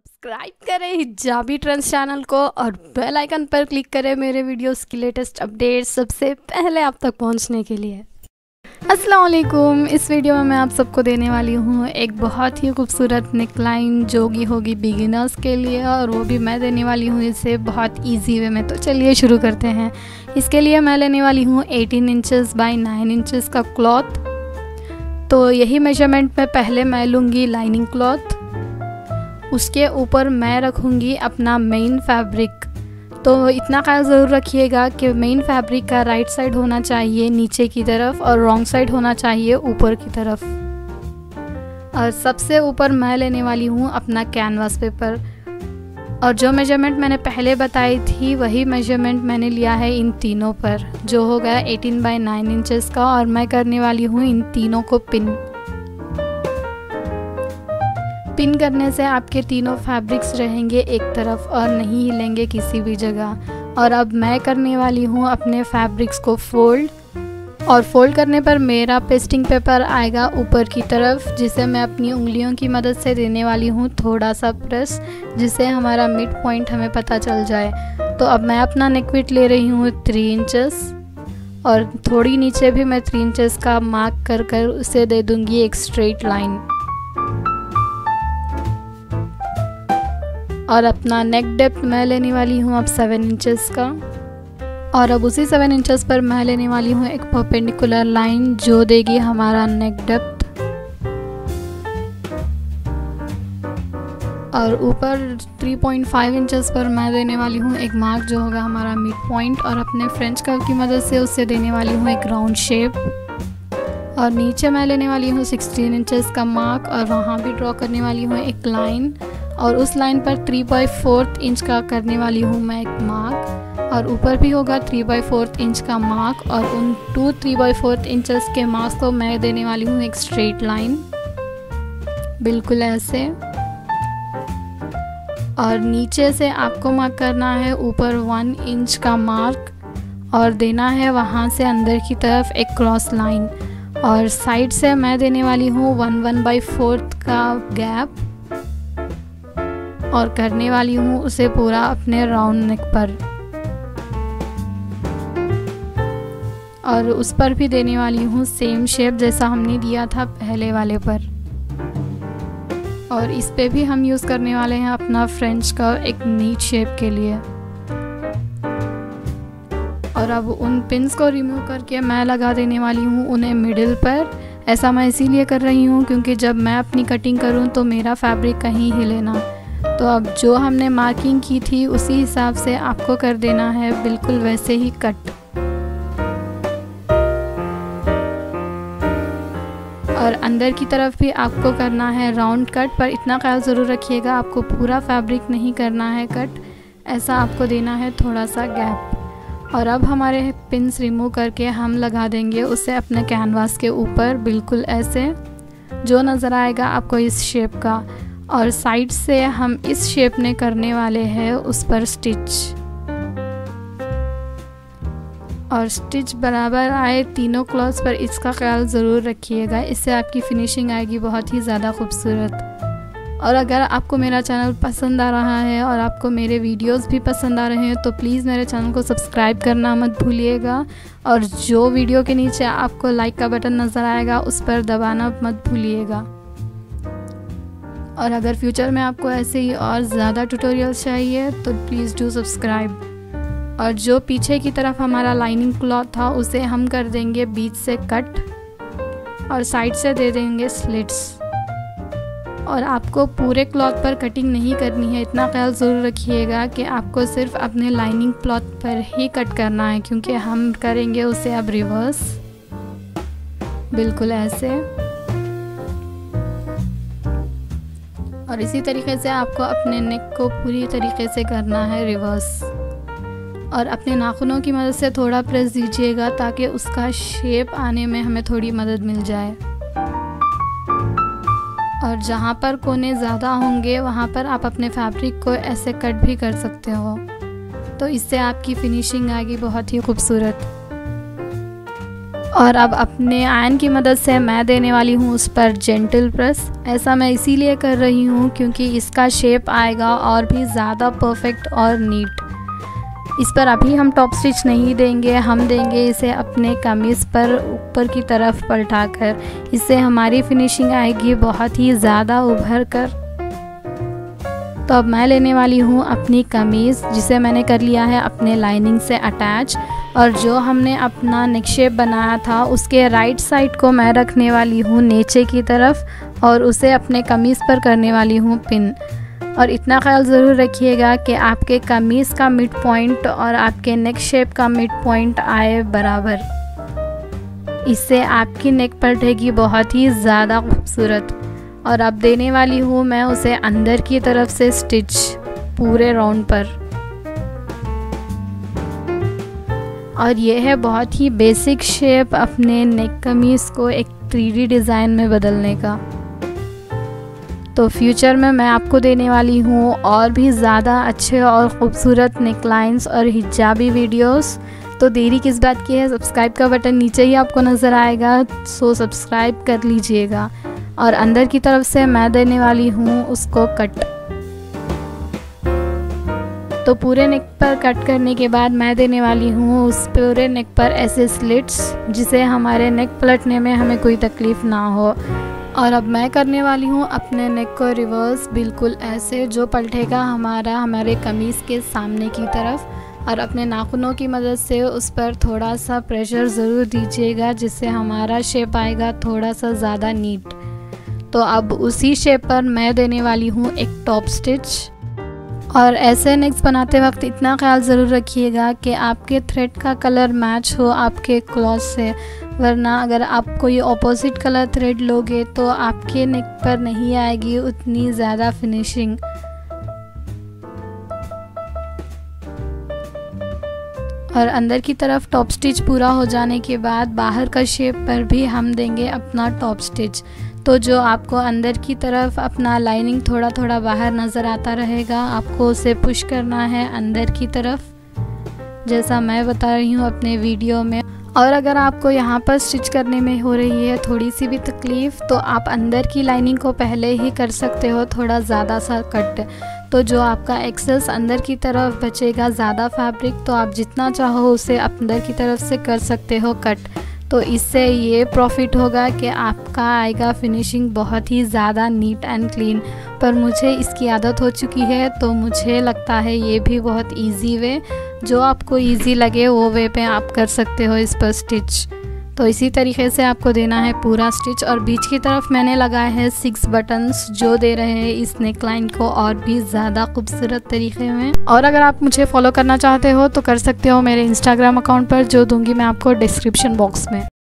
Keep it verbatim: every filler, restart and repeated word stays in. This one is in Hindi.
सब्सक्राइब करें हिजाबी ट्रेंड्स चैनल को और बेल आइकन पर क्लिक करें मेरे वीडियोस की लेटेस्ट अपडेट्स सबसे पहले आप तक पहुंचने के लिए। अस्सलाम वालेकुम। इस वीडियो में मैं आप सबको देने वाली हूं एक बहुत ही खूबसूरत नेकलाइन जो कि होगी बिगिनर्स के लिए, और वो भी मैं देने वाली हूं इसे बहुत इजी वे में। तो चलिए शुरू करते हैं। इसके लिए मैं लेने वाली हूँ eighteen inches by nine inches का क्लॉथ। तो यही मेजरमेंट में पहले मैं लूँगी लाइनिंग क्लॉथ, उसके ऊपर मैं रखूँगी अपना मेन फैब्रिक। तो इतना ख्याल ज़रूर रखिएगा कि मेन फैब्रिक का राइट साइड होना चाहिए नीचे की तरफ और रॉन्ग साइड होना चाहिए ऊपर की तरफ। और सबसे ऊपर मैं लेने वाली हूँ अपना कैनवास पेपर, और जो मेजरमेंट मैंने पहले बताई थी वही मेजरमेंट मैंने लिया है इन तीनों पर, जो हो गया एटीन बाई नाइन इंचेस का। और मैं करने वाली हूँ इन तीनों को पिन। पिन करने से आपके तीनों फैब्रिक्स रहेंगे एक तरफ और नहीं हिलेंगे किसी भी जगह। और अब मैं करने वाली हूँ अपने फैब्रिक्स को फोल्ड, और फोल्ड करने पर मेरा पेस्टिंग पेपर आएगा ऊपर की तरफ, जिसे मैं अपनी उंगलियों की मदद से देने वाली हूँ थोड़ा सा प्रेस, जिससे हमारा मिड पॉइंट हमें पता चल जाए। तो अब मैं अपना नेक विड्थ ले रही हूँ थ्री इंचेस, और थोड़ी नीचे भी मैं थ्री इंचेस का मार्क कर कर उसे दे दूँगी एक स्ट्रेट लाइन। और अपना नेक डेप्थ मैं लेने वाली हूँ अब सेवन इंचेस का, और अब उसी सेवन इंचेस पर मैं लेने वाली हूँ एक परपेंडिकुलर लाइन जो देगी हमारा नेक डेप्थ। और ऊपर थ्री पॉइंट फाइव इंचेस पर मैं देने वाली हूँ एक मार्क जो होगा हमारा मिड पॉइंट, और अपने फ्रेंच कर्व की मदद से उससे देने वाली हूँ एक राउंड शेप। और नीचे मैं लेने वाली हूँ सिक्सटीन इंचेस का मार्क, और वहाँ भी ड्रॉ करने वाली हूँ एक लाइन, और उस लाइन पर थ्री बाई फोर्थ इंच का करने वाली हूँ मैं एक मार्क, और ऊपर भी होगा थ्री बाई फोर्थ इंच का मार्क। और उन two three by fourth inches के मार्क्स को मैं देने वाली हूँ एक स्ट्रेट लाइन, बिल्कुल ऐसे। और नीचे से आपको मार्क करना है ऊपर वन इंच का मार्क, और देना है वहाँ से अंदर की तरफ एक क्रॉस लाइन। और साइड से मैं देने वाली हूँ वन वन बाई फोर्थ का गैप, और करने वाली हूँ उसे पूरा अपने राउंड नेक पर, और उस पर भी देने वाली हूँ सेम शेप जैसा हमने दिया था पहले वाले पर। और इस पे भी हम यूज़ करने वाले हैं अपना फ्रेंच कर्व एक नीट शेप के लिए। और अब उन पिन्स को रिमूव करके मैं लगा देने वाली हूँ उन्हें मिडिल पर। ऐसा मैं इसीलिए कर रही हूँ क्योंकि जब मैं अपनी कटिंग करूँ तो मेरा फैब्रिक कहीं हिले ना। तो अब जो हमने मार्किंग की थी उसी हिसाब से आपको कर देना है बिल्कुल वैसे ही कट। और अंदर की तरफ भी आपको करना है राउंड कट, पर इतना ख्याल ज़रूर रखिएगा आपको पूरा फैब्रिक नहीं करना है कट, ऐसा आपको देना है थोड़ा सा गैप। और अब हमारे पिन्स रिमूव करके हम लगा देंगे उसे अपने कैनवास के ऊपर, बिल्कुल ऐसे जो नज़र आएगा आपको इस शेप का। और साइड से हम इस शेप में करने वाले हैं उस पर स्टिच, और स्टिच बराबर आए तीनों क्लॉथ्स पर, इसका ख्याल ज़रूर रखिएगा, इससे आपकी फिनिशिंग आएगी बहुत ही ज़्यादा खूबसूरत। और अगर आपको मेरा चैनल पसंद आ रहा है और आपको मेरे वीडियोस भी पसंद आ रहे हैं तो प्लीज़ मेरे चैनल को सब्सक्राइब करना मत भूलिएगा, और जो वीडियो के नीचे आपको लाइक का बटन नज़र आएगा उस पर दबाना मत भूलिएगा। और अगर फ्यूचर में आपको ऐसे ही और ज़्यादा ट्यूटोरियल्स चाहिए तो प्लीज़ डू सब्सक्राइब। और जो पीछे की तरफ हमारा लाइनिंग क्लॉथ था उसे हम कर देंगे बीच से कट, और साइड से दे देंगे स्लिट्स। और आपको पूरे क्लॉथ पर कटिंग नहीं करनी है, इतना ख्याल ज़रूर रखिएगा कि आपको सिर्फ अपने लाइनिंग क्लॉथ पर ही कट करना है, क्योंकि हम करेंगे उसे अब रिवर्स, बिल्कुल ऐसे। और इसी तरीके से आपको अपने नेक को पूरी तरीके से करना है रिवर्स। और अपने नाखूनों की मदद से थोड़ा प्रेस दीजिएगा ताकि उसका शेप आने में हमें थोड़ी मदद मिल जाए। और जहाँ पर कोने ज़्यादा होंगे वहाँ पर आप अपने फैब्रिक को ऐसे कट भी कर सकते हो, तो इससे आपकी फिनिशिंग आएगी बहुत ही खूबसूरत। और अब अपने आयन की मदद से मैं देने वाली हूँ उस पर जेंटल प्रेस। ऐसा मैं इसीलिए कर रही हूँ क्योंकि इसका शेप आएगा और भी ज़्यादा परफेक्ट और नीट। इस पर अभी हम टॉप स्टिच नहीं देंगे, हम देंगे इसे अपने कमीज़ पर ऊपर की तरफ पलटाकर। इससे हमारी फिनिशिंग आएगी बहुत ही ज़्यादा उभर कर। तो अब मैं लेने वाली हूँ अपनी कमीज़, जिसे मैंने कर लिया है अपने लाइनिंग से अटैच, और जो हमने अपना नेक शेप बनाया था उसके राइट साइड को मैं रखने वाली हूँ नीचे की तरफ और उसे अपने कमीज़ पर करने वाली हूँ पिन। और इतना ख्याल ज़रूर रखिएगा कि आपके कमीज़ का मिड पॉइंट और आपके नेक शेप का मिड पॉइंट आए बराबर। इससे आपकी नेक पलटेगी बहुत ही ज़्यादा खूबसूरत। और अब देने वाली हूँ मैं उसे अंदर की तरफ से स्टिच पूरे राउंड पर। और ये है बहुत ही बेसिक शेप अपने नेक कमीज़ को एक थ्री डी डिज़ाइन में बदलने का। तो फ्यूचर में मैं आपको देने वाली हूँ और भी ज़्यादा अच्छे और ख़ूबसूरत नेकलाइंस और हिजाबी वीडियोस। तो देरी किस बात की है, सब्सक्राइब का बटन नीचे ही आपको नज़र आएगा, सो सब्सक्राइब कर लीजिएगा। और अंदर की तरफ से मैं देने वाली हूँ उसको कट। तो पूरे नेक पर कट करने के बाद मैं देने वाली हूँ उस पूरे नेक पर ऐसे स्लिट्स, जिसे हमारे नेक पलटने में हमें कोई तकलीफ़ ना हो। और अब मैं करने वाली हूँ अपने नेक को रिवर्स, बिल्कुल ऐसे जो पलटेगा हमारा हमारे कमीज़ के सामने की तरफ। और अपने नाखूनों की मदद से उस पर थोड़ा सा प्रेशर ज़रूर दीजिएगा, जिससे हमारा शेप आएगा थोड़ा सा ज़्यादा नीट। तो अब उसी शेप पर मैं देने वाली हूँ एक टॉप स्टिच। और ऐसे नेक्स बनाते वक्त इतना ख्याल ज़रूर रखिएगा कि आपके थ्रेड का कलर मैच हो आपके क्लॉथ से, वरना अगर आप कोई ऑपोजिट कलर थ्रेड लोगे तो आपके नेक पर नहीं आएगी उतनी ज़्यादा फिनिशिंग। और अंदर की तरफ टॉप स्टिच पूरा हो जाने के बाद बाहर का शेप पर भी हम देंगे अपना टॉप स्टिच। तो जो आपको अंदर की तरफ अपना लाइनिंग थोड़ा थोड़ा बाहर नज़र आता रहेगा, आपको उसे पुश करना है अंदर की तरफ, जैसा मैं बता रही हूँ अपने वीडियो में। और अगर आपको यहाँ पर स्टिच करने में हो रही है थोड़ी सी भी तकलीफ़, तो आप अंदर की लाइनिंग को पहले ही कर सकते हो थोड़ा ज़्यादा सा कट। तो जो आपका एक्सेस अंदर की तरफ बचेगा ज़्यादा फैब्रिक, तो आप जितना चाहो उसे अंदर की तरफ से कर सकते हो कट। तो इससे ये प्रॉफिट होगा कि आपका आएगा फिनिशिंग बहुत ही ज़्यादा नीट एंड क्लीन। पर मुझे इसकी आदत हो चुकी है, तो मुझे लगता है ये भी बहुत इजी वे, जो आपको इजी लगे वो वे पे आप कर सकते हो इस पर स्टिच। तो इसी तरीके से आपको देना है पूरा स्टिच। और बीच की तरफ मैंने लगाए हैं सिक्स बटन्स, जो दे रहे हैं इस नेकलाइन को और भी ज़्यादा खूबसूरत तरीके में। और अगर आप मुझे फॉलो करना चाहते हो तो कर सकते हो मेरे इंस्टाग्राम अकाउंट पर, जो दूंगी मैं आपको डिस्क्रिप्शन बॉक्स में।